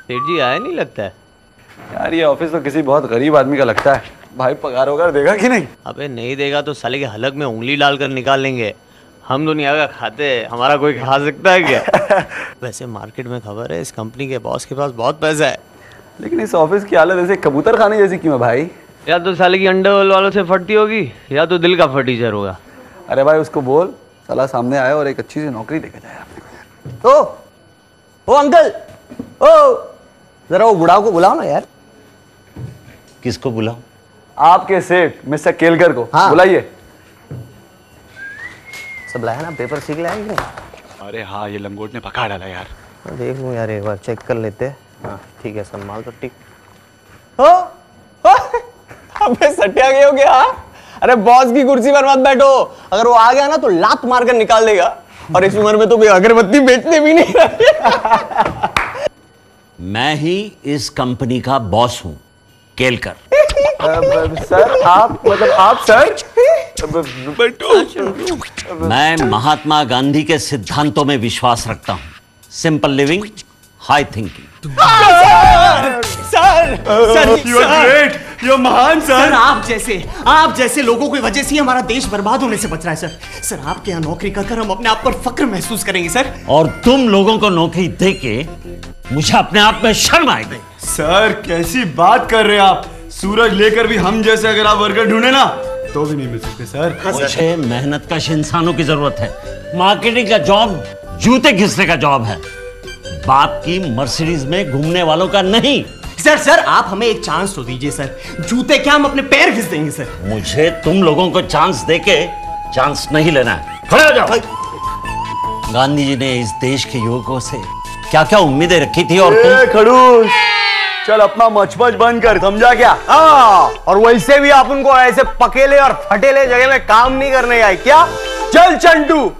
सेठ जी आया नहीं लगता है यार। ये ऑफिस तो किसी बहुत गरीब आदमी का लगता है। भाई पगार वगार देगा कि नहीं? अबे नहीं देगा तो साले के हलक में उंगली डालकर निकाल लेंगे। हम दुनिया का खाते हैं, हमारा कोई खा सकता है क्या? वैसे मार्केट में खबर है इस कंपनी के बॉस के पास बहुत पैसा है। लेकिन इस ऑफिस की हालत ऐसे कबूतर खाने जैसी क्यों है भाई? या तो साले की अंडरवर्ल्ड वालों से फटती होगी या तो दिल का फटीचर होगा। अरे भाई उसको बोल साला सामने आए और एक अच्छी सी नौकरी देके जाए। ओ अंकल, ओ जरा वो बुढ़ाओ को बुलाओ ना यार। किसको बुलाऊं? आपके सेठ मिस्टर केलकर को। हाँ। बुलाइए। सब लाया ना, पेपर सीख लाया कि नहीं? अरे हाँ, ये लंगोट ने पका डाला यार। देख लूं यार, एक बार चेक कर लेते हैं। हाँ ठीक है, सब माल तो ठीक। अबे सटिया गए हो क्या? अरे बॉस की कुर्सी पर मत बैठो, अगर वो आ गया ना तो लात मारकर निकाल देगा। और इस उम्र में तो कोई अगरबत्ती बेचने भी नहीं रहे। मैं ही इस कंपनी का बॉस हूं, केलकर। सर आप मतलब आप सर? मैं महात्मा गांधी के सिद्धांतों में विश्वास रखता हूं। Simple living, high thinking. Sir महान सर, आप जैसे लोगों की वजह से हमारा देश बर्बाद होने से बच रहा है सर। सर आपके यहाँ नौकरी कर हम अपने आप पर फक्र महसूस करेंगे सर। और तुम लोगों को नौकरी देके मुझे अपने आप में शर्म आएगी। सर कैसी बात कर रहे हैं आप? सूरज लेकर भी हम जैसे अगर आप वर्कर ढूंढे ना तो भी नहीं मिल सकते सर। मुझे मेहनतकश इंसानों की जरूरत है। मार्केटिंग का जॉब जूते घिसने का जॉब है, बाप की मर्सिडीज में घूमने वालों का नहीं। सर आप हमें एक चांस तो दीजिए सर। जूते क्या, हम अपने पैर घिस देंगे सर। मुझे तुम लोगों को चांस देके चांस नहीं लेना है। खड़े हो जाओ। गांधी जी ने इस देश के युवकों से क्या क्या उम्मीदें रखी थी और तुम खड़ूस, चल अपना मचमच बंद कर, समझा क्या? हाँ, और वैसे भी आप उनको ऐसे पकेले और फटेले जगह में काम नहीं करने आए क्या? चल चंटू।